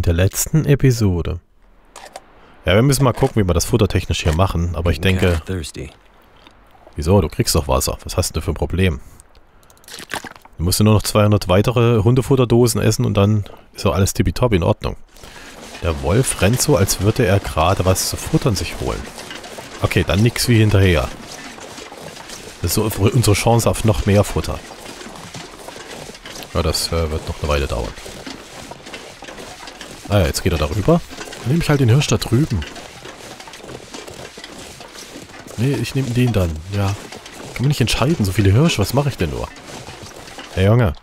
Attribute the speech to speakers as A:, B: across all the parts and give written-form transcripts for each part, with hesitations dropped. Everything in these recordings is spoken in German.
A: der letzten Episode. Ja, wir müssen mal gucken, wie wir das futtertechnisch hier machen. Aber ich denke... Wieso? Du kriegst doch Wasser. Was hast du für ein Problem? Du musst nur noch 200 weitere Hundefutterdosen essen und dann ist doch alles tippitopp in Ordnung. Der Wolf rennt so, als würde er gerade was zu futtern sich holen. Okay, dann nix wie hinterher. Das ist so unsere Chance auf noch mehr Futter. Ja, das wird noch eine Weile dauern. Ah ja, jetzt geht er darüber. Dann nehme ich halt den Hirsch da drüben. Nee, ich nehme den dann. Ja. Kann man nicht entscheiden, so viele Hirsche. Was mache ich denn nur? Hey, Junge.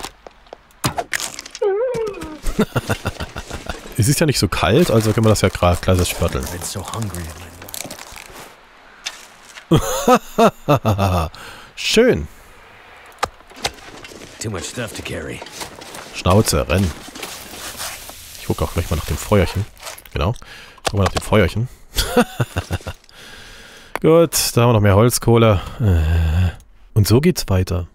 A: Es ist ja nicht so kalt, also können wir das ja gerade gleich spörteln. Schön. Schnauze, renn. Ich gucke auch gleich mal nach dem Feuerchen. Genau. Guck mal nach dem Feuerchen. Gut, da haben wir noch mehr Holzkohle. Und so geht's weiter.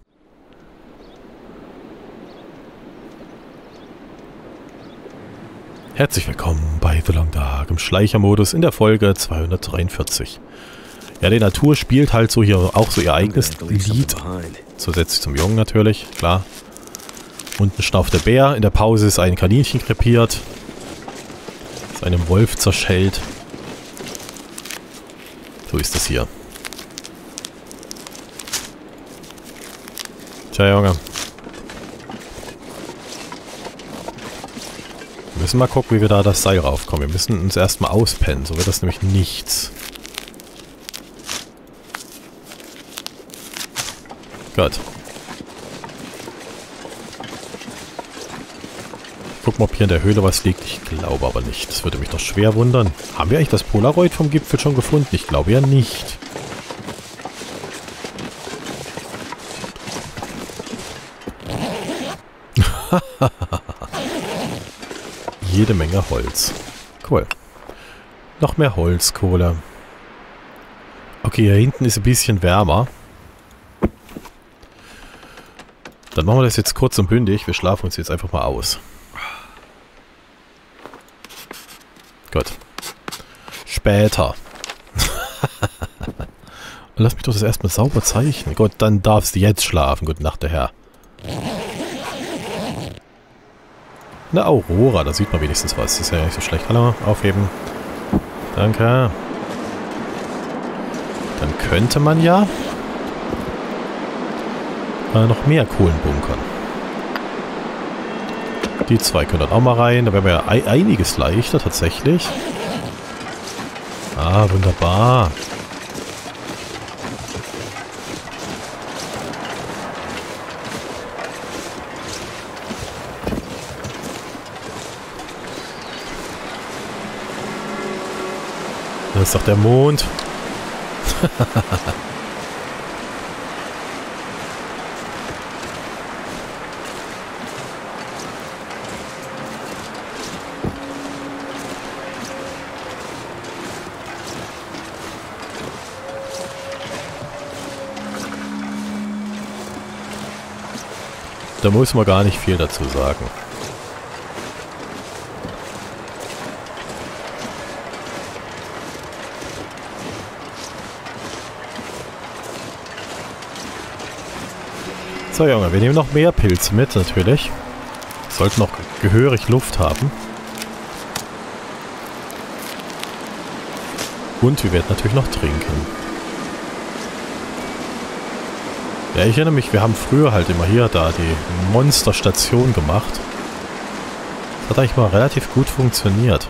A: Herzlich willkommen bei The Long Dark im Schleichermodus in der Folge 243. Ja, die Natur spielt halt so hier auch so ihr eigenes Lied. Zusätzlich zum Jungen natürlich, klar. Unten schnauft der Bär, in der Pause ist ein Kaninchen krepiert. Ist einem Wolf zerschellt. So ist das hier. Tja, Junge. Wir müssen mal gucken, wie wir da das Seil raufkommen. Wir müssen uns erstmal auspennen, so wird das nämlich nichts. Gut. Gucken wir, ob hier in der Höhle was liegt. Ich glaube aber nicht. Das würde mich doch schwer wundern. Haben wir eigentlich das Polaroid vom Gipfel schon gefunden? Ich glaube ja nicht. Jede Menge Holz. Cool. Noch mehr Holzkohle. Okay, hier hinten ist ein bisschen wärmer. Dann machen wir das jetzt kurz und bündig. Wir schlafen uns jetzt einfach mal aus. Gut. Später. Lass mich doch das erstmal sauber zeichnen. Gut, dann darfst du jetzt schlafen. Gute Nacht, der Herr. Eine Aurora, da sieht man wenigstens was. Das ist ja nicht so schlecht. Hallo, aufheben. Danke. Dann könnte man ja noch mehr Kohlen bunkern. Die zwei können dann auch mal rein. Da wären wir ja einiges leichter tatsächlich. Ah, wunderbar. Das ist doch der Mond. Da muss man gar nicht viel dazu sagen. So, Junge, wir nehmen noch mehr Pilze mit, natürlich. Sollten noch gehörig Luft haben. Und wir werden natürlich noch trinken. Ja, ich erinnere mich, wir haben früher halt immer hier da die Monsterstation gemacht. Das hat eigentlich mal relativ gut funktioniert.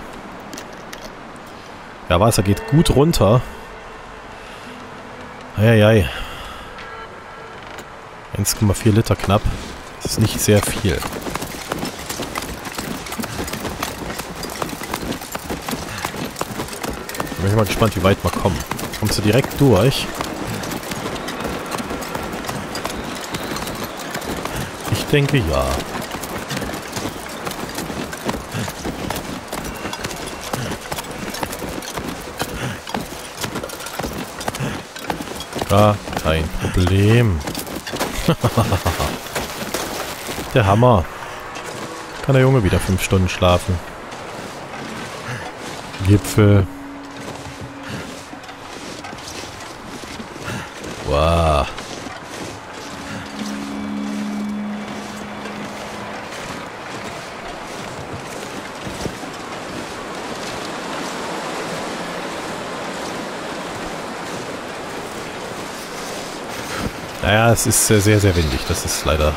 A: Ja, Wasser geht gut runter. Eieiei. 1,4 Liter knapp. Das ist nicht sehr viel. Bin ich mal gespannt, wie weit wir kommen. Kommst du direkt durch? Ich denke ja. Gar kein Problem. Der Hammer. Kann der Junge wieder 5 Stunden schlafen. Gipfel. Wow. Naja, es ist sehr, sehr windig. Das ist leider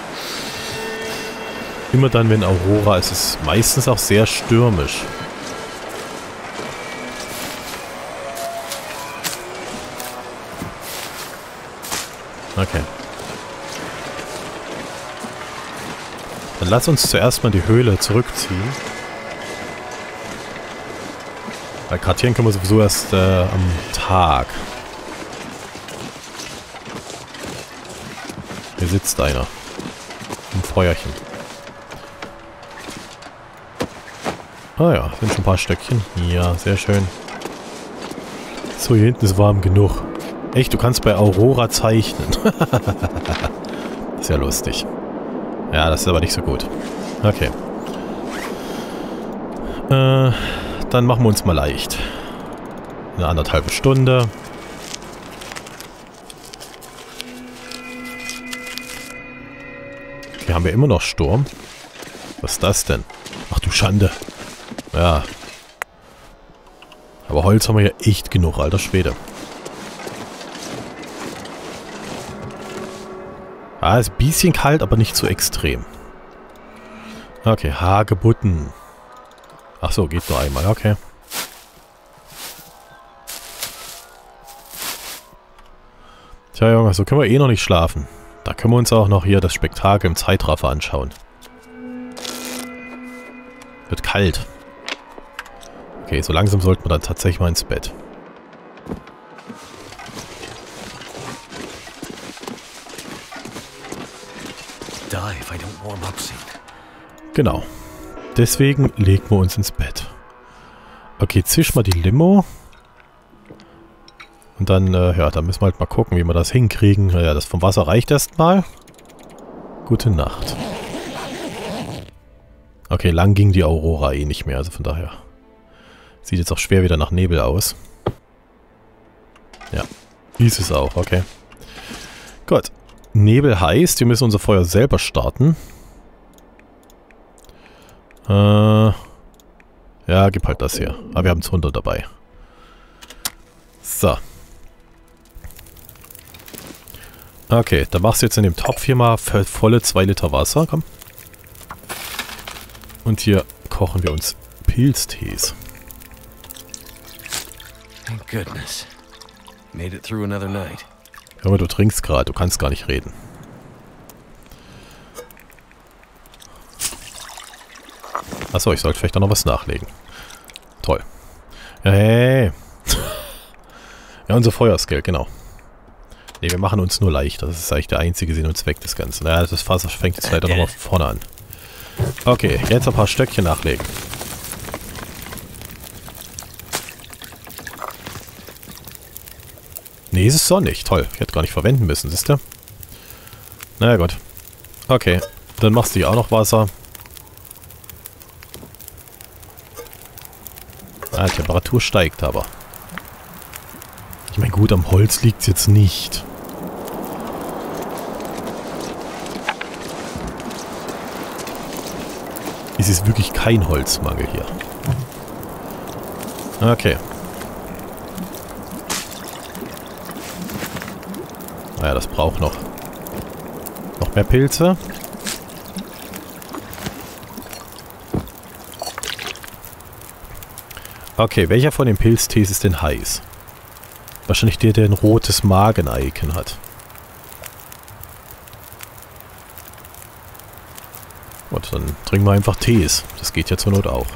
A: immer dann, wenn Aurora ist, es ist meistens auch sehr stürmisch. Okay. Dann lass uns zuerst mal die Höhle zurückziehen. Weil kartieren können wir sowieso erst am Tag. Hier sitzt einer. Im Feuerchen. Ah ja, sind schon ein paar Stöckchen. Ja, sehr schön. So, hier hinten ist warm genug. Echt, du kannst bei Aurora zeichnen. Das ist ja lustig. Ja, das ist aber nicht so gut. Okay. Dann machen wir uns mal leicht. Eine 1,5 Stunde. Hier haben wir immer noch Sturm. Was ist das denn? Ach du Schande. Ja. Aber Holz haben wir ja echt genug, alter Schwede. Ah, ist ein bisschen kalt, aber nicht zu extrem. Okay, Hagebutten. Ach so, geht nur einmal, okay. Tja, Junge, so können wir eh noch nicht schlafen. Da können wir uns auch noch hier das Spektakel im Zeitraffer anschauen. Wird kalt. Okay, so langsam sollten wir dann tatsächlich mal ins Bett. Genau. Deswegen legen wir uns ins Bett. Okay, zisch mal die Limo. Und dann, ja, dann müssen wir halt mal gucken, wie wir das hinkriegen. Ja, das vom Wasser reicht erstmal. Gute Nacht. Okay, lang ging die Aurora eh nicht mehr, also von daher. Sieht jetzt auch schwer wieder nach Nebel aus. Ja, hieß es auch, okay. Gut. Nebel heißt, wir müssen unser Feuer selber starten. Ja, gib halt das hier. Aber wir haben es 100 dabei. So. Okay, dann machst du jetzt in dem Topf hier mal volle 2 Liter Wasser, komm. Und hier kochen wir uns Pilztees.
B: Thank goodness. Made it through another night.
A: Hör mal, du trinkst gerade, du kannst gar nicht reden. Achso, ich sollte vielleicht auch noch was nachlegen. Toll. Ja, hey. Ja, unser Feuerskel, genau. Ne, wir machen uns nur leicht. Das ist eigentlich der einzige Sinn und Zweck des Ganzen. Naja, das Fass fängt jetzt leider nochmal vorne an. Okay, jetzt ein paar Stöckchen nachlegen. Nee, es ist sonnig. Toll. Ich hätte gar nicht verwenden müssen, siehst du? Naja, gut. Okay, dann machst du hier auch noch Wasser. Ah, die Temperatur steigt aber. Ich meine, gut, am Holz liegt es jetzt nicht. Es ist wirklich kein Holzmangel hier. Okay. Naja, das braucht noch mehr Pilze. Okay, welcher von den Pilztees ist denn heiß? Wahrscheinlich der ein rotes Magen-Icon hat. Gut, dann trinken wir einfach Tees. Das geht ja zur Not auch.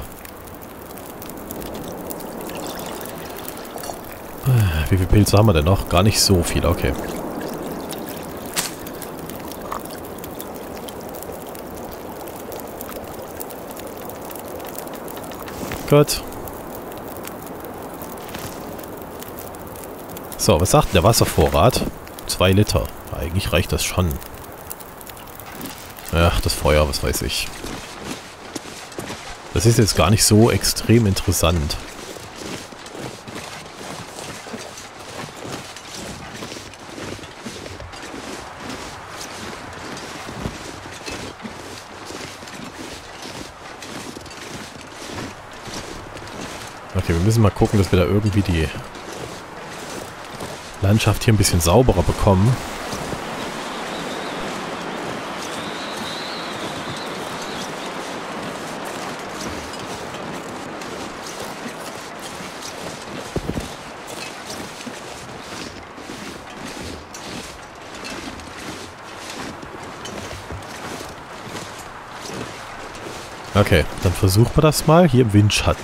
A: Wie viele Pilze haben wir denn noch? Gar nicht so viel, okay. Gut. So, was sagt denn der Wasservorrat? 2 Liter. Eigentlich reicht das schon. Ach, das Feuer, was weiß ich. Das ist jetzt gar nicht so extrem interessant. Okay, wir müssen mal gucken, dass wir da irgendwie die Landschaft hier ein bisschen sauberer bekommen. Okay, dann versuchen wir das mal hier im Windschatten.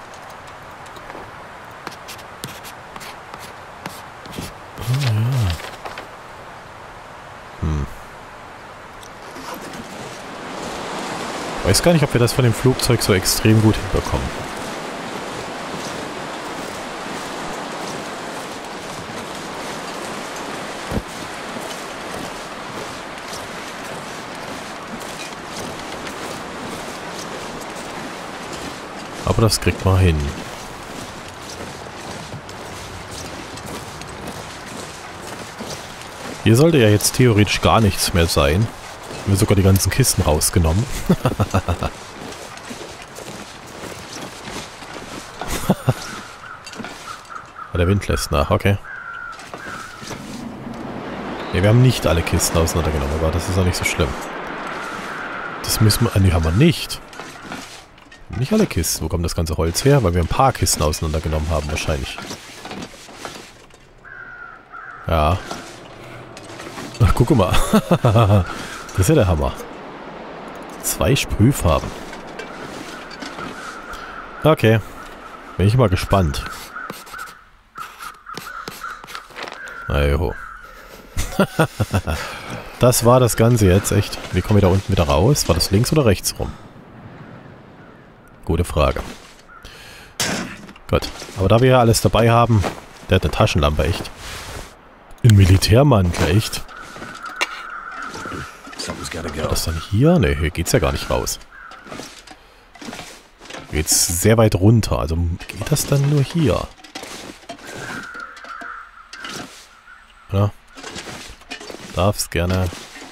A: Oh, ja. Weiß gar nicht, ob wir das von dem Flugzeug so extrem gut hinbekommen. Aber das kriegt man hin. Hier sollte ja jetzt theoretisch gar nichts mehr sein. Haben wir sogar die ganzen Kisten rausgenommen. Der Wind lässt nach, okay. Ne, wir haben nicht alle Kisten auseinandergenommen, aber das ist auch nicht so schlimm. Das müssen wir... Ne, haben wir nicht. Nicht alle Kisten. Wo kommt das ganze Holz her? Weil wir ein paar Kisten auseinandergenommen haben, wahrscheinlich. Ja. Ach, guck mal. Das ist ja der Hammer. 2 Sprühfarben. Okay. Bin ich mal gespannt. Na joho. Das war das Ganze jetzt, echt. Wie kommen wir da unten wieder raus? War das links oder rechts rum? Gute Frage. Gut. Aber da wir ja alles dabei haben, der hat eine Taschenlampe, echt. Ein Militärmantel, echt. War das dann hier? Ne, hier geht's ja gar nicht raus. Geht's sehr weit runter. Also geht das dann nur hier? Ja. Darf's gerne.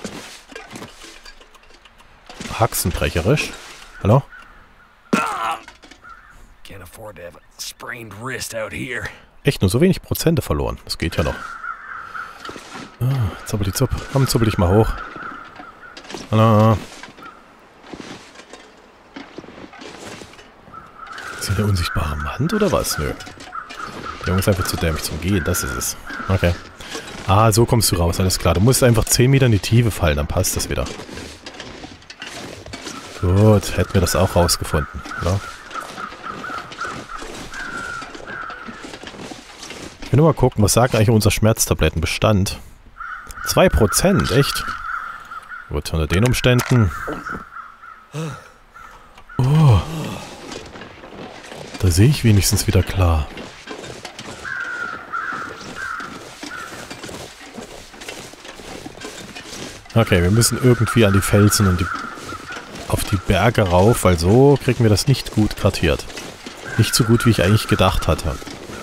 A: Haxenbrecherisch. Hallo? Echt, nur so wenig Prozente verloren. Das geht ja noch. Ah, Zuppeli-Zupp. Komm, zuppel dich mal hoch. Hallo. Ist hier der unsichtbare Mann oder was? Nö. Der Junge ist einfach zu dämlich zum Gehen. Das ist es. Okay. Ah, so kommst du raus. Alles klar. Du musst einfach 10 Meter in die Tiefe fallen. Dann passt das wieder. Gut. Hätten wir das auch rausgefunden. Oder? Ich will nur mal gucken, was sagt eigentlich unser Schmerztablettenbestand? 2%, echt? Gut, unter den Umständen. Oh. Da sehe ich wenigstens wieder klar. Okay, wir müssen irgendwie an die Felsen und auf die Berge rauf, weil so kriegen wir das nicht gut kartiert. Nicht so gut, wie ich eigentlich gedacht hatte.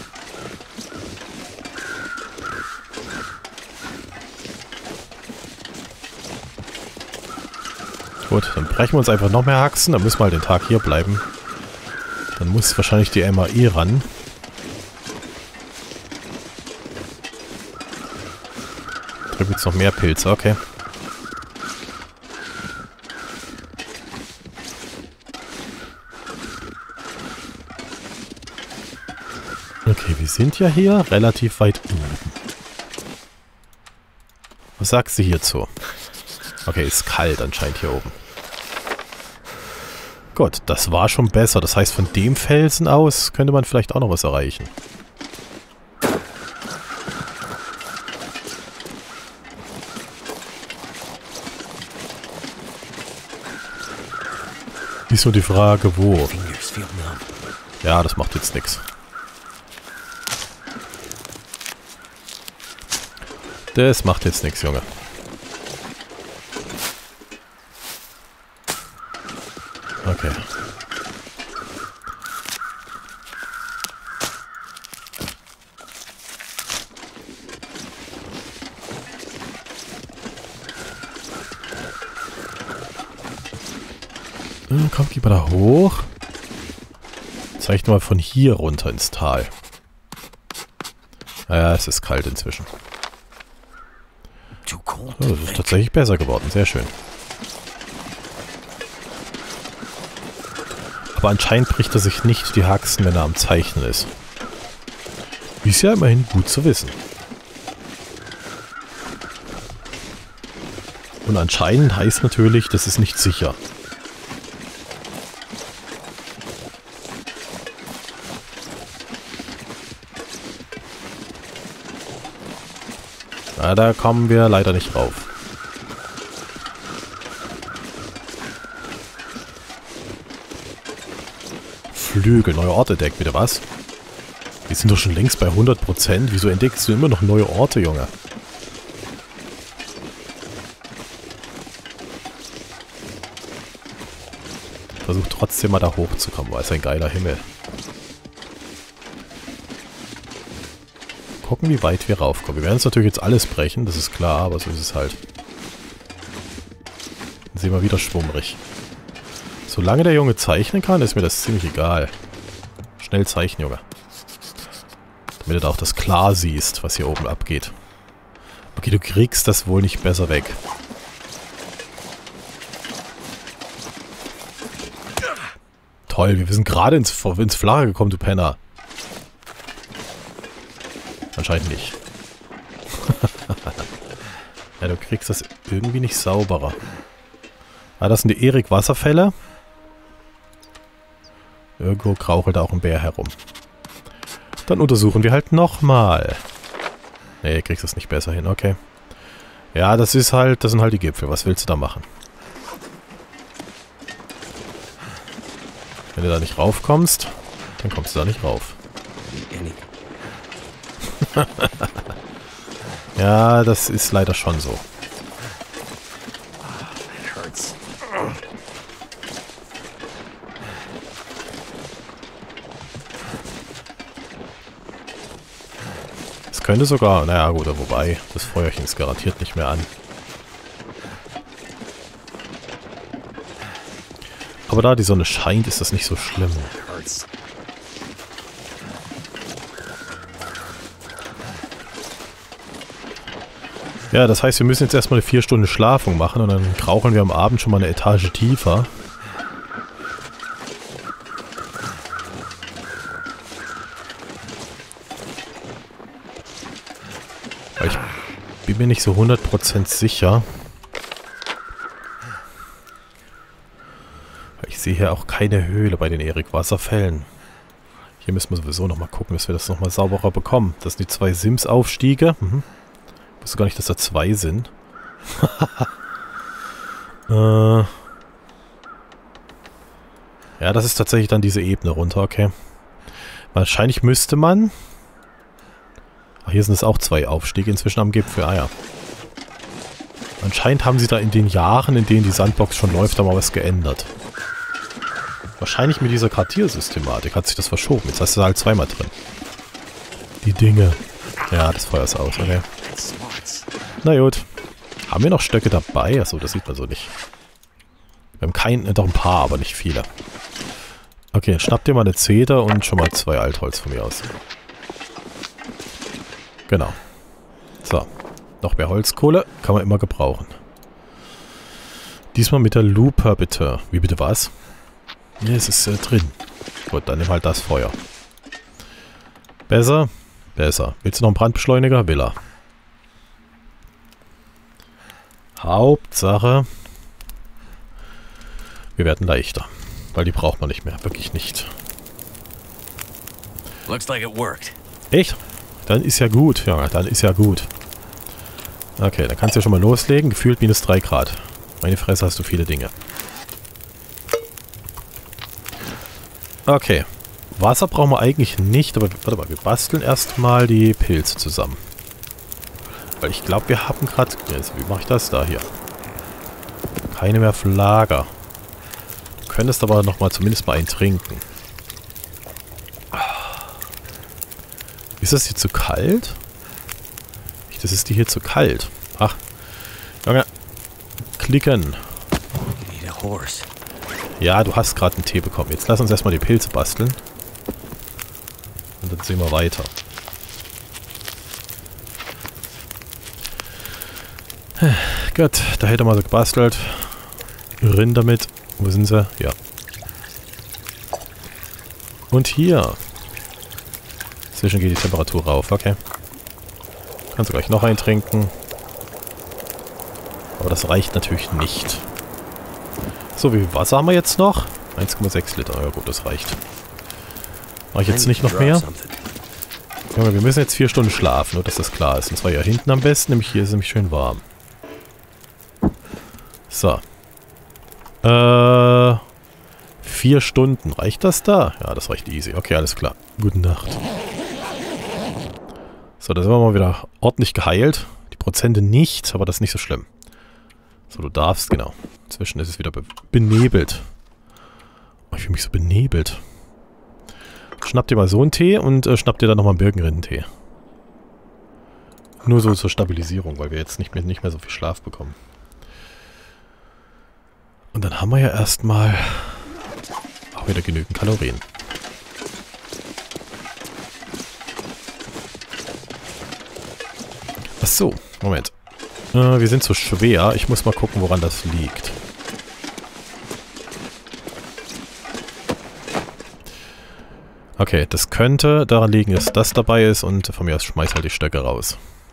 A: Gut, dann brechen wir uns einfach noch mehr Haxen. Dann müssen wir halt den Tag hier bleiben. Dann muss wahrscheinlich die MAI ran. Drüben jetzt noch mehr Pilze, okay. Okay, wir sind ja hier relativ weit oben. Was sagst du hierzu? Okay, ist kalt anscheinend hier oben. Gut, das war schon besser. Das heißt, von dem Felsen aus könnte man vielleicht auch noch was erreichen. Ist nur die Frage, wo. Ja, das macht jetzt nichts. Das macht jetzt nichts, Junge. Okay. Komm, geh mal da hoch. Vielleicht mal von hier runter ins Tal. Ja, es ist kalt inzwischen. Oh, das ist tatsächlich besser geworden. Sehr schön. Aber anscheinend bricht er sich nicht die Haxen, wenn er am Zeichnen ist. Ist ja immerhin gut zu wissen. Und anscheinend heißt natürlich, das ist nicht sicher. Na, da kommen wir leider nicht rauf. Flügel, neue Orte entdeckt, bitte was? Die sind doch schon längst bei 100%. Wieso entdeckst du immer noch neue Orte, Junge? Versuch trotzdem mal da hochzukommen, weil es ein geiler Himmel. Gucken, wie weit wir raufkommen. Wir werden uns natürlich jetzt alles brechen, das ist klar, aber so ist es halt. Dann sehen wir wieder schwummrig. Solange der Junge zeichnen kann, ist mir das ziemlich egal. Schnell zeichnen, Junge. Damit du auch das klar siehst, was hier oben abgeht. Okay, du kriegst das wohl nicht besser weg. Toll, wir sind gerade ins Flache gekommen, du Penner. Anscheinend nicht. Ja, du kriegst das irgendwie nicht sauberer. Ah, das sind die Erik-Wasserfälle. Irgendwo krauchelt da auch ein Bär herum. Dann untersuchen wir halt nochmal. Nee, kriegst das nicht besser hin, okay. Ja, das sind halt die Gipfel. Was willst du da machen? Wenn du da nicht raufkommst, dann kommst du da nicht rauf. Ja, das ist leider schon so. Es könnte sogar, naja gut, wobei, das Feuerchen ist garantiert nicht mehr an. Aber da die Sonne scheint, ist das nicht so schlimm. Ja, das heißt, wir müssen jetzt erstmal eine 4 Stunden Schlafung machen und dann kraucheln wir am Abend schon mal eine Etage tiefer. Weil ich bin mir nicht so 100% sicher. Ich sehe hier auch keine Höhle bei den Erik-Wasserfällen. Hier müssen wir sowieso nochmal gucken, dass wir das nochmal sauberer bekommen. Das sind die 2 Sims-Aufstiege. Ich wusste gar nicht, dass da 2 sind. Ja, das ist tatsächlich dann diese Ebene runter, okay. Wahrscheinlich müsste man... Ach, hier sind es auch 2 Aufstiege inzwischen am Gipfel. Ah ja. Anscheinend haben sie da in den Jahren, in denen die Sandbox schon läuft, da mal was geändert. Wahrscheinlich mit dieser Kartiersystematik hat sich das verschoben. Jetzt hast du da halt zweimal drin. Die Dinge. Ja, das Feuer ist aus, okay. Na gut. Haben wir noch Stöcke dabei? Achso, das sieht man so nicht. Wir haben keinen, doch ein paar, aber nicht viele. Okay, schnapp dir mal eine Zeder und schon mal 2 Altholz von mir aus. Genau. So. Noch mehr Holzkohle. Kann man immer gebrauchen. Diesmal mit der Lupe, bitte. Wie bitte was? Ja, es ist drin. Gut, dann nimm halt das Feuer. Besser? Besser. Willst du noch einen Brandbeschleuniger? Will er. Hauptsache, wir werden leichter. Weil die braucht man nicht mehr. Wirklich nicht.
B: Looks like it worked.
A: Echt? Dann ist ja gut. Ja, dann ist ja gut. Okay, dann kannst du ja schon mal loslegen. Gefühlt minus 3 Grad. Meine Fresse, hast du viele Dinge. Okay. Wasser brauchen wir eigentlich nicht, aber warte mal, wir basteln erstmal die Pilze zusammen. Weil ich glaube, wir haben gerade... Wie mache ich das da hier? Keine mehr auf Lager. Du könntest aber nochmal zumindest mal einen trinken. Ist das hier zu kalt? Das ist die hier zu kalt. Ach. Junge. Klicken. Ja, du hast gerade einen Tee bekommen. Jetzt lass uns erstmal die Pilze basteln. Und dann sehen wir weiter. Gut, da hätte man so gebastelt. Rinn damit. Wo sind sie? Ja. Und hier. Zwischen geht die Temperatur rauf, okay. Kannst du gleich noch eintrinken. Aber das reicht natürlich nicht. So, wie viel Wasser haben wir jetzt noch? 1,6 Liter. Ja gut, das reicht. Mache ich jetzt nicht noch mehr? Junge, wir müssen jetzt 4 Stunden schlafen, nur dass das klar ist. Und zwar hier hinten am besten, nämlich hier ist nämlich schön warm. So. 4 Stunden. Reicht das da? Ja, das reicht easy. Okay, alles klar. Gute Nacht. So, da sind wir mal wieder ordentlich geheilt. Die Prozente nicht, aber das ist nicht so schlimm. So, du darfst, genau. Inzwischen ist es wieder benebelt. Oh, ich fühle mich so benebelt. Schnapp dir mal so einen Tee und schnapp dir dann nochmal einen Birkenrindentee. Nur so zur Stabilisierung, weil wir jetzt nicht mehr so viel Schlaf bekommen. Und dann haben wir ja erstmal auch wieder genügend Kalorien. Achso, Moment. Wir sind zu schwer. Ich muss mal gucken, woran das liegt. Okay, das könnte daran liegen, dass das dabei ist und von mir aus schmeiß halt die Stöcke raus.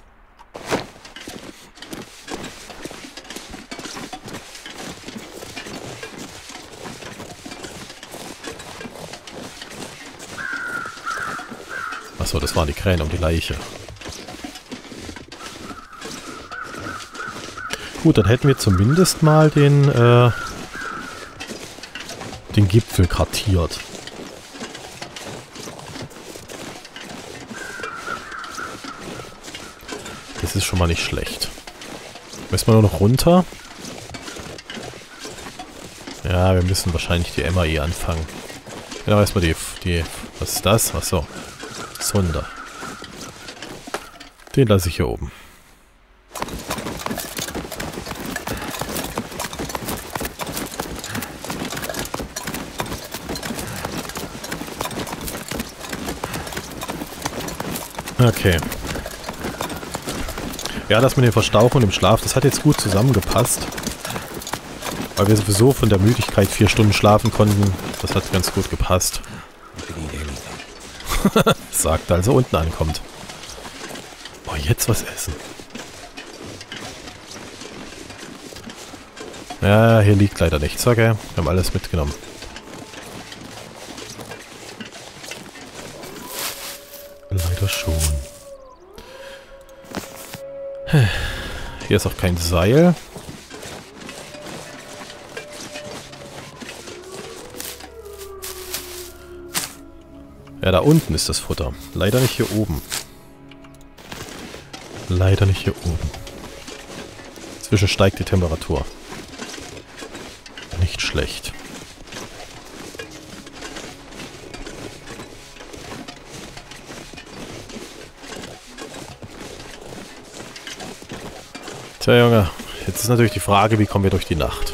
A: Achso, das waren die Krähen um die Leiche. Gut, dann hätten wir zumindest mal den Gipfel kartiert. Das ist schon mal nicht schlecht. Müssen wir nur noch runter? Ja, wir müssen wahrscheinlich die MAE anfangen. Genau, erstmal die... Was ist das? Achso. Sonder. Den lasse ich hier oben. Okay. Ja, das mit dem Verstauchen und dem Schlaf, das hat jetzt gut zusammengepasst. Weil wir sowieso von der Müdigkeit 4 Stunden schlafen konnten. Das hat ganz gut gepasst. Sagt, als er unten ankommt. Oh, jetzt was essen. Ja, hier liegt leider nichts, okay. Wir haben alles mitgenommen. Leider schon. Hier ist auch kein Seil. Ja, da unten ist das Futter. Leider nicht hier oben. Leider nicht hier oben. Inzwischen steigt die Temperatur. Nicht schlecht. Tja, Junge. Jetzt ist natürlich die Frage, wie kommen wir durch die Nacht?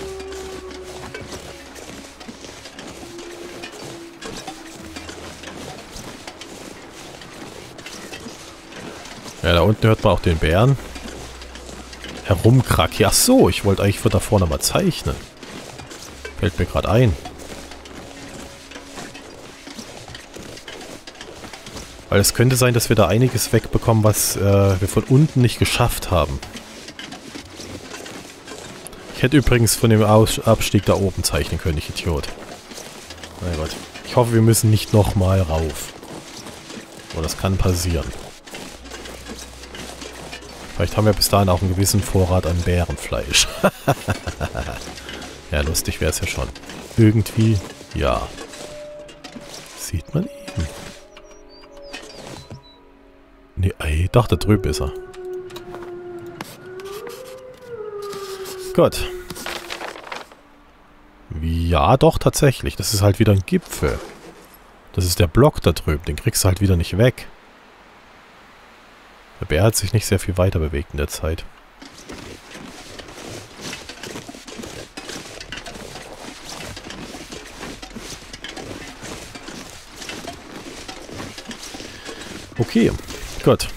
A: Ja, da unten hört man auch den Bären. Herumkrack. Ach so, ich wollte eigentlich von da vorne mal zeichnen. Fällt mir gerade ein. Weil es könnte sein, dass wir da einiges wegbekommen, was wir von unten nicht geschafft haben. Ich hätte übrigens von dem Abstieg da oben zeichnen können, ich Idiot. Mein Gott. Ich hoffe, wir müssen nicht nochmal rauf. Aber das kann passieren. Vielleicht haben wir bis dahin auch einen gewissen Vorrat an Bärenfleisch. Ja, lustig wäre es ja schon. Irgendwie, ja. Sieht man ihn? Nee, ey, doch, da drüben ist er. Gut. Ja, doch, tatsächlich. Das ist halt wieder ein Gipfel. Das ist der Block da drüben. Den kriegst du halt wieder nicht weg. Der Bär hat sich nicht sehr viel weiter bewegt in der Zeit. Okay, gut.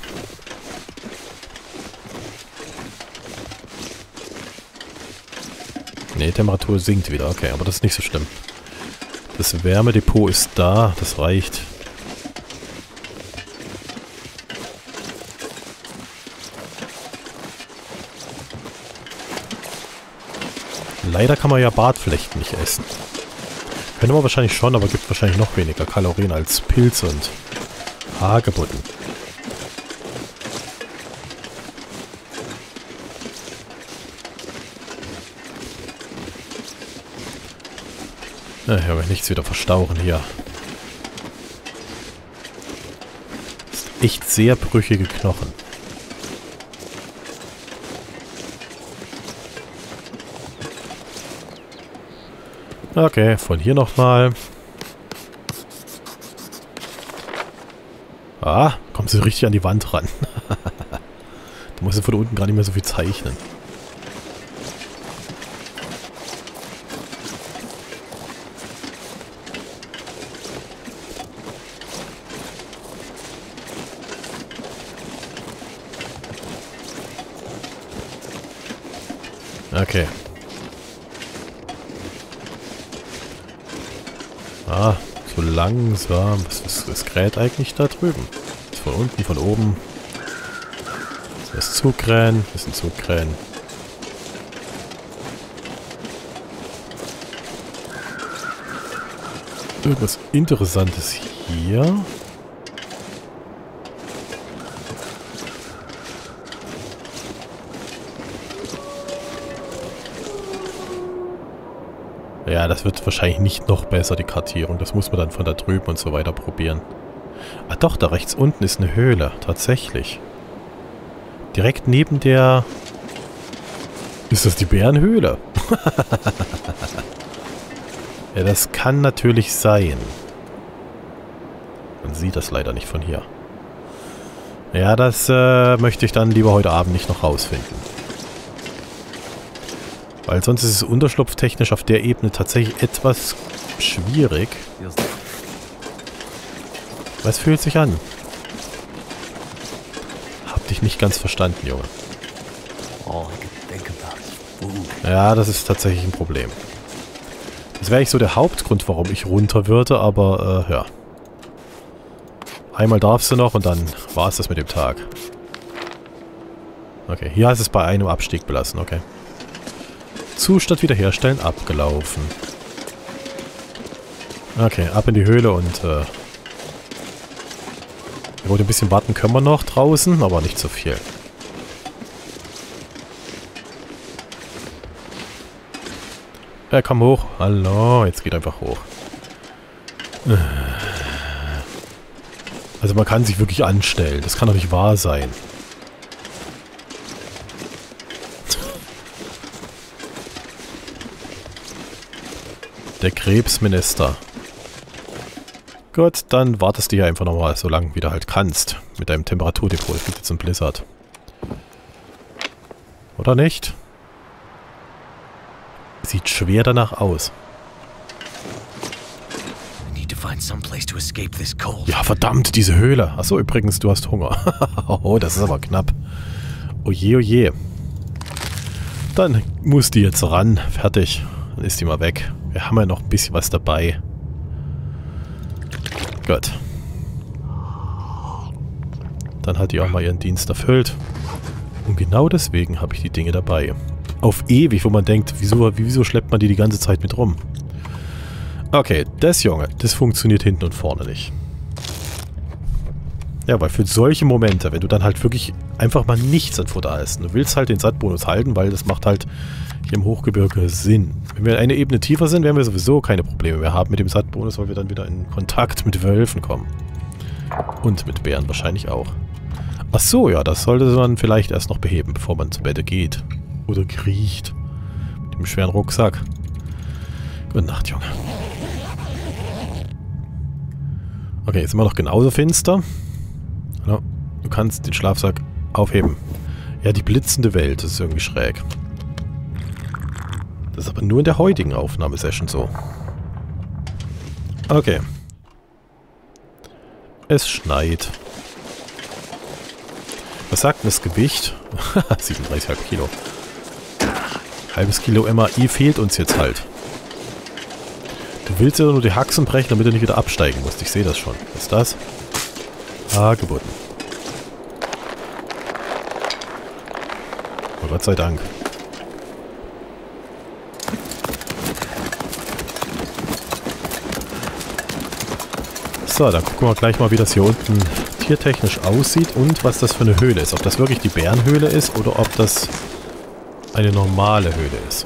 A: Ne, Temperatur sinkt wieder. Okay, aber das ist nicht so schlimm. Das Wärmedepot ist da. Das reicht. Leider kann man ja Bartflechten nicht essen. Könnte man wahrscheinlich schon, aber gibt wahrscheinlich noch weniger Kalorien als Pilze und Hagebutten. Ich habe nichts wieder verstauchen hier. Das ist echt sehr brüchige Knochen. Okay, von hier nochmal. Ah, kommst du richtig an die Wand ran. Du musst ja von unten gar nicht mehr so viel zeichnen. Okay. Ah, so langsam. Was kräht eigentlich da drüben? Ist von unten, von oben. Das Zugkrähen, das ist ein Zugkrähen. Irgendwas Interessantes hier. Ja, das wird wahrscheinlich nicht noch besser, die Kartierung. Das muss man dann von da drüben und so weiter probieren. Ah doch, da rechts unten ist eine Höhle. Tatsächlich. Direkt neben der... Ist das die Bärenhöhle? Ja, das kann natürlich sein. Man sieht das leider nicht von hier. Ja, das möchte ich dann lieber heute Abend nicht noch rausfinden. Weil sonst ist es unterschlupftechnisch auf der Ebene tatsächlich etwas schwierig. Was fühlt sich an? Hab dich nicht ganz verstanden, Junge. Ja, das ist tatsächlich ein Problem. Das wäre eigentlich so der Hauptgrund, warum ich runter würde, aber ja. Einmal darfst du noch und dann war es das mit dem Tag. Okay, hier heißt es bei einem Abstieg belassen, okay. Zustand wiederherstellen, abgelaufen. Okay, ab in die Höhle und gut, ein bisschen warten können wir noch draußen, aber nicht so viel. Ja, komm hoch. Hallo, jetzt geht einfach hoch. Also man kann sich wirklich anstellen. Das kann doch nicht wahr sein. Der Krebsminister. Gut, dann wartest du hier einfach nochmal, so lange wie du halt kannst. Mit deinem Temperaturdepot. Es gibt jetzt einen Blizzard. Oder nicht? Sieht schwer danach aus. Ja, verdammt, diese Höhle. Achso, übrigens, du hast Hunger. Oh, das ist aber knapp. Oje, oje. Dann muss die jetzt ran. Fertig. Dann ist die mal weg. Wir haben ja noch ein bisschen was dabei. Gut. Dann hat die auch mal ihren Dienst erfüllt. Und genau deswegen habe ich die Dinge dabei. Auf ewig, wo man denkt, wieso schleppt man die ganze Zeit mit rum? Okay, das Junge, das funktioniert hinten und vorne nicht. Ja, weil für solche Momente, wenn du dann halt wirklich einfach mal nichts an Futter hast, du willst halt den Sattbonus halten, weil das macht halt hier im Hochgebirge Sinn. Wenn wir eine Ebene tiefer sind, werden wir sowieso keine Probleme mehr haben mit dem Sattbonus, weil wir dann wieder in Kontakt mit Wölfen kommen. Und mit Bären wahrscheinlich auch. Ach so, ja, das sollte man vielleicht erst noch beheben, bevor man zu Bett geht. Oder kriecht. Mit dem schweren Rucksack. Gute Nacht, Junge. Okay, jetzt sind wir noch genauso finster. Ja, du kannst den Schlafsack aufheben. Ja, die blitzende Welt, das ist irgendwie schräg. Das ist aber nur in der heutigen Aufnahmesession so. Okay. Es schneit. Was sagt denn das Gewicht? 37,5 Kilo. Halbes Kilo MAI fehlt uns jetzt halt. Du willst ja nur die Haxen brechen, damit du nicht wieder absteigen musst. Ich sehe das schon. Was ist das? Hagebutten. Oh Gott sei Dank. So, dann gucken wir gleich mal, wie das hier unten tiertechnisch aussieht und was das für eine Höhle ist. Ob das wirklich die Bärenhöhle ist oder ob das eine normale Höhle ist.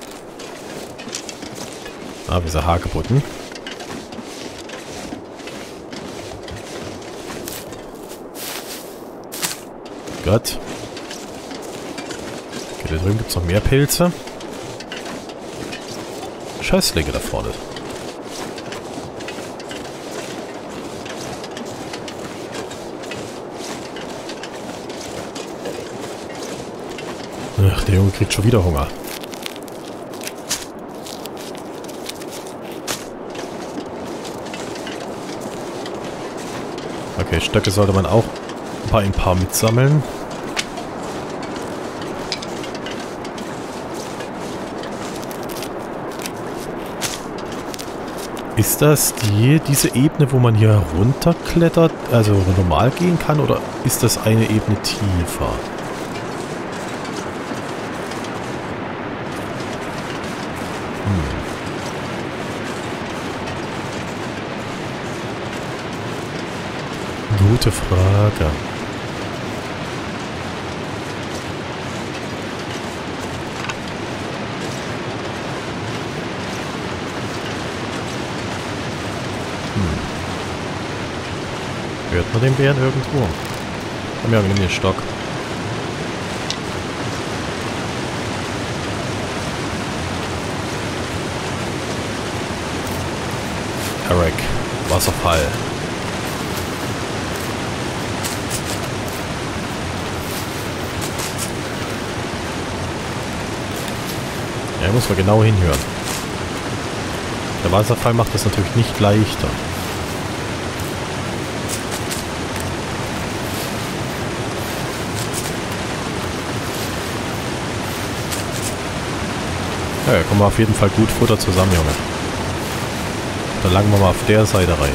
A: Ah, diese Hagebutten. Gott. Okay, da drüben gibt es noch mehr Pilze. Scheißlinge da vorne. Ach, der Junge kriegt schon wieder Hunger. Okay, Stöcke sollte man auch ein paar mitsammeln. Ist das diese Ebene, wo man hier runterklettert, also normal gehen kann, oder ist das eine Ebene tiefer? Gute Frage. Hört man den Bären irgendwo? Komm ja, wir nehmen den Stock. Eric, Wasserfall. Ja, muss man genau hinhören. Der Wasserfall macht das natürlich nicht leichter. Ja, da kommen wir auf jeden Fall gut Futter zusammen, Junge. Dann langen wir mal auf der Seite rein.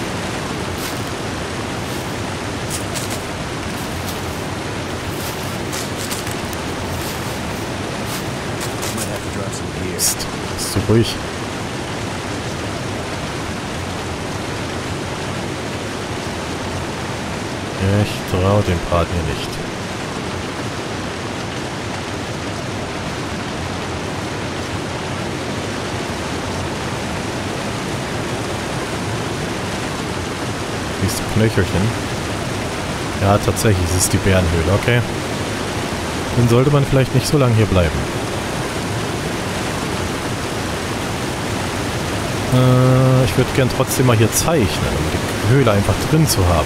A: Ist so ruhig. Ich traue dem Braten hier nicht. Dieses Knöchelchen. Ja, tatsächlich, es ist die Bärenhöhle, okay. Dann sollte man vielleicht nicht so lange hier bleiben. Ich würde gern trotzdem mal hier zeichnen, um die Höhle einfach drin zu haben.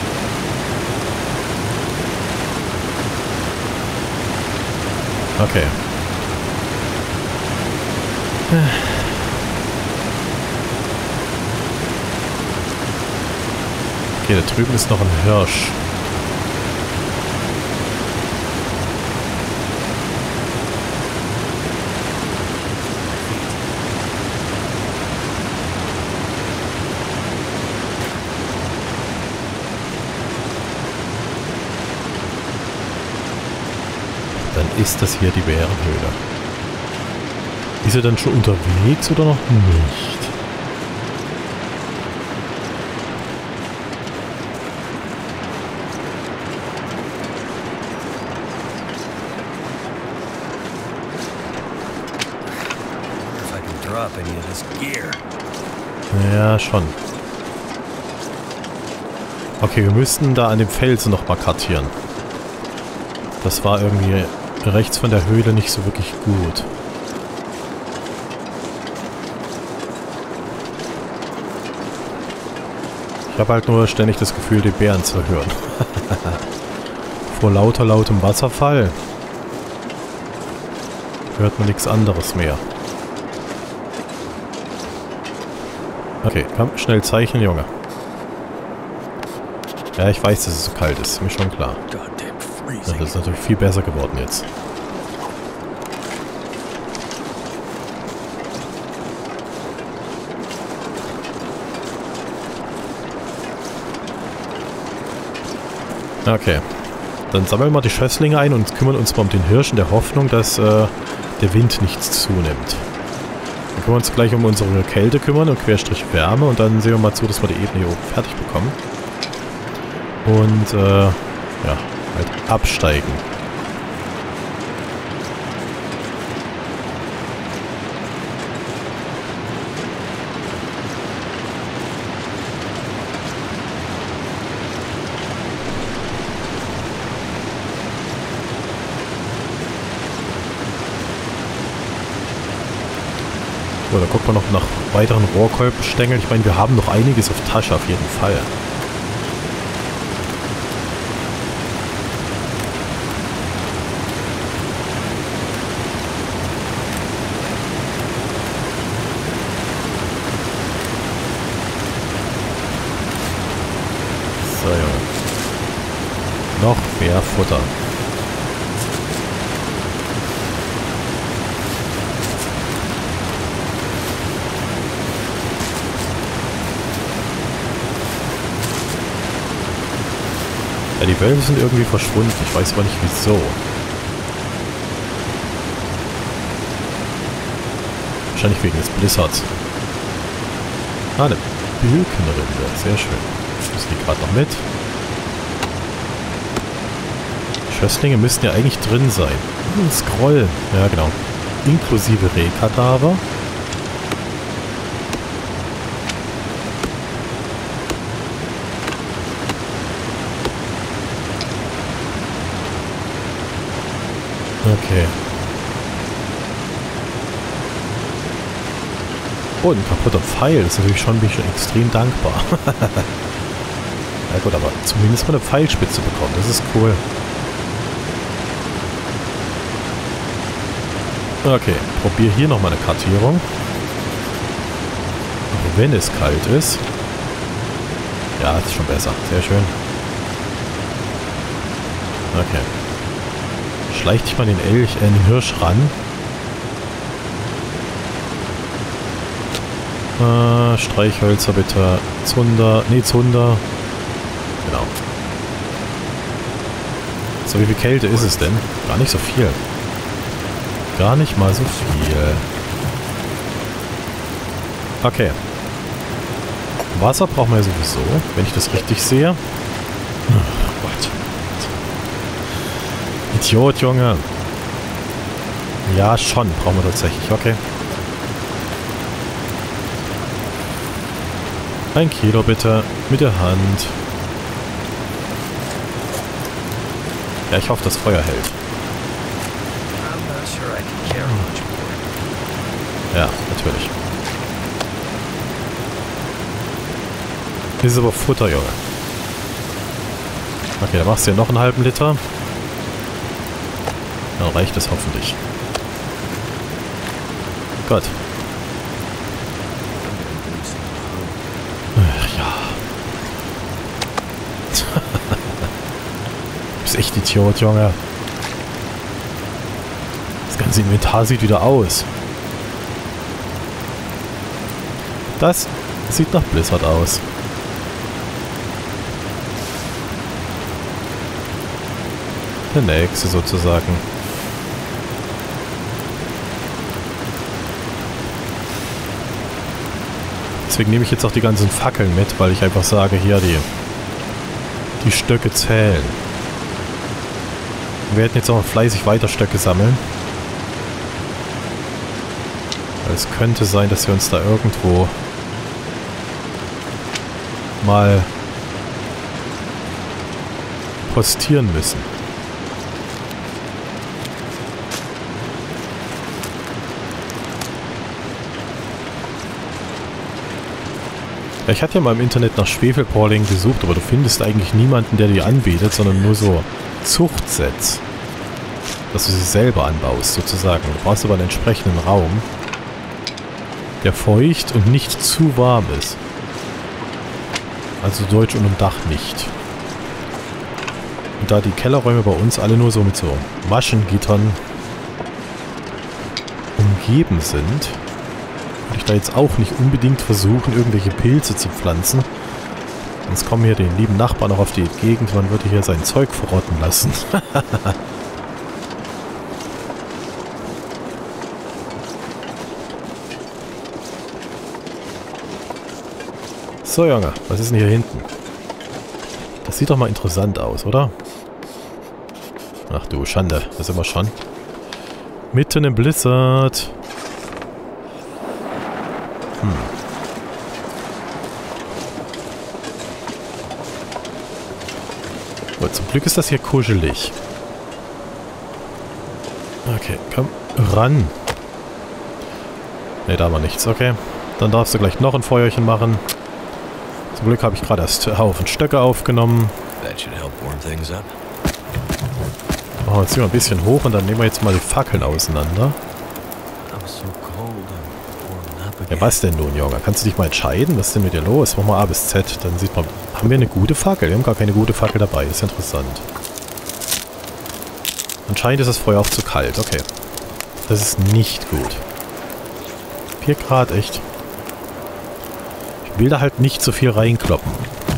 A: Okay. Okay, da drüben ist noch ein Hirsch. Dann ist das hier die Bärenhöhle. Ist er dann schon unterwegs oder noch nicht? Ja, schon. Okay, wir müssten da an dem Felsen noch mal kartieren. Das war irgendwie rechts von der Höhle nicht so wirklich gut. Ich habe halt nur ständig das Gefühl, die Bären zu hören. Vor lautem Wasserfall hört man nichts anderes mehr. Okay, komm, schnell zeichnen, Junge. Ja, ich weiß, dass es so kalt ist. Ist mir schon klar.
B: Goddamn
A: Ja, das ist natürlich viel besser geworden jetzt. Okay. Dann sammeln wir die Schösslinge ein und kümmern uns mal um den Hirsch in der Hoffnung, dass der Wind nichts zunimmt. Dann können wir uns gleich um unsere Kälte kümmern und Querstrich Wärme und dann sehen wir mal zu, dass wir die Ebene hier oben fertig bekommen. Und ja, halt absteigen. So, da guckt man noch nach weiteren Rohrkolbenstängeln. Ich meine, wir haben noch einiges auf Tasche auf jeden Fall. So, Junge. Noch mehr Futter. Ja, die Wölfe sind irgendwie verschwunden. Ich weiß aber nicht wieso. Wahrscheinlich wegen des Blizzards. Ah, eine Birkenrinde. Sehr schön. Das liegt gerade noch mit. Die Schösslinge müssten ja eigentlich drin sein. Scroll. Ja, genau. Inklusive Rehkadaver. Okay. Oh, ein kaputter Pfeil. Das ist natürlich schon, bin ich schon extrem dankbar. Ja gut, aber zumindest mal eine Pfeilspitze bekommen. Das ist cool. Okay, probiere hier nochmal eine Kartierung. Wenn es kalt ist. Ja, ist schon besser. Sehr schön. Okay. Schleicht dich mal den den Hirsch ran. Streichhölzer bitte. Zunder. Nee, Zunder. Genau. So, wie viel Kälte ist es denn? Gar nicht so viel. Gar nicht mal so viel. Okay. Wasser brauchen wir ja sowieso, wenn ich das richtig sehe. Oh Gott. Idiot, Junge. Ja, schon. Brauchen wir tatsächlich. Okay. 1 Kilo bitte. Mit der Hand. Ja, ich hoffe, das Feuer hält. Ja, natürlich. Das ist aber Futter, Junge. Okay, dann machst du ja noch einen halben Liter. Dann reicht es hoffentlich. Gott. Ach ja. Du bist echt Idiot, Junge. Das ganze Inventar sieht wieder aus. Das sieht nach Blizzard aus. Der nächste sozusagen. Deswegen nehme ich jetzt auch die ganzen Fackeln mit, weil ich einfach sage, hier die Stöcke zählen. Wir werden jetzt auch fleißig weiter Stöcke sammeln. Weil es könnte sein, dass wir uns da irgendwo mal postieren müssen. Ja, ich hatte ja mal im Internet nach Schwefelporling gesucht, aber du findest eigentlich niemanden, der die anbietet, sondern nur so Zuchtsets. Dass du sie selber anbaust, sozusagen. Du brauchst aber einen entsprechenden Raum, der feucht und nicht zu warm ist. Also Deutsch und im Dach nicht. Und Und da die Kellerräume bei uns alle nur so mit so Maschengittern umgeben sind, würde ich da jetzt auch nicht unbedingt versuchen, irgendwelche Pilze zu pflanzen. Sonst kommen hier den lieben Nachbarn noch auf die Gegend, man würde hier sein Zeug verrotten lassen. So, Junge, was ist denn hier hinten? Das sieht doch mal interessant aus, oder? Ach du Schande, da sind wir schon. Mitten im Blizzard. Gut, zum Glück ist das hier kuschelig. Okay, komm, ran. Ne, da war nichts, okay. Dann darfst du gleich noch ein Feuerchen machen. Zum Glück habe ich gerade erst einen Haufen Stöcke aufgenommen. Oh, jetzt ziehen wir ein bisschen hoch und dann nehmen wir jetzt mal die Fackeln auseinander. Ja, was denn nun, Junge? Kannst du dich mal entscheiden? Was ist denn mit dir los? Mach mal A bis Z. Dann sieht man, haben wir eine gute Fackel? Wir haben gar keine gute Fackel dabei. Das ist interessant. Anscheinend ist das Feuer auch zu kalt. Okay. Das ist nicht gut. 4 Grad, echt. Ich will da halt nicht so viel reinkloppen.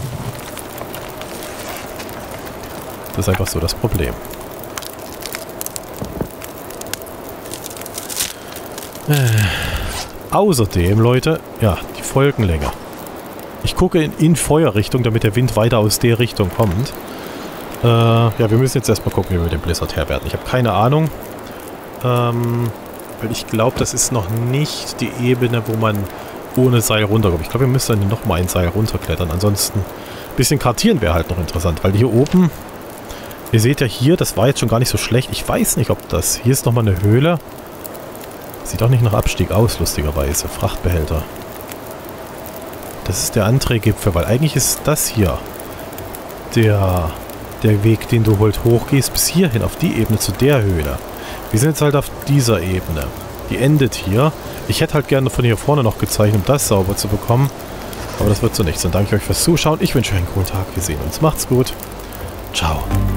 A: Das ist einfach so das Problem. Außerdem, Leute, ja, die Folgenlänge. Ich gucke in Feuerrichtung, damit der Wind weiter aus der Richtung kommt. Ja, wir müssen jetzt erstmal gucken, wie wir den Blizzard Herr werden. Ich habe keine Ahnung. Weil ich glaube, das ist noch nicht die Ebene, wo man ohne Seil runterkommt. Ich glaube, wir müssen dann nochmal ein Seil runterklettern. Ansonsten ein bisschen kartieren wäre halt noch interessant. Weil hier oben, ihr seht ja hier, das war jetzt schon gar nicht so schlecht. Ich weiß nicht, ob das... Hier ist nochmal eine Höhle. Sieht auch nicht nach Abstieg aus, lustigerweise. Frachtbehälter. Das ist der andere Gipfel, weil eigentlich ist das hier der Weg, den du halt hochgehst, bis hierhin, auf die Ebene, zu der Höhle. Wir sind jetzt halt auf dieser Ebene. Die endet hier. Ich hätte halt gerne von hier vorne noch gezeichnet, um das sauber zu bekommen. Aber das wird so nichts. Dann danke ich euch fürs Zuschauen. Ich wünsche euch einen coolen Tag. Wir sehen uns. Macht's gut. Ciao.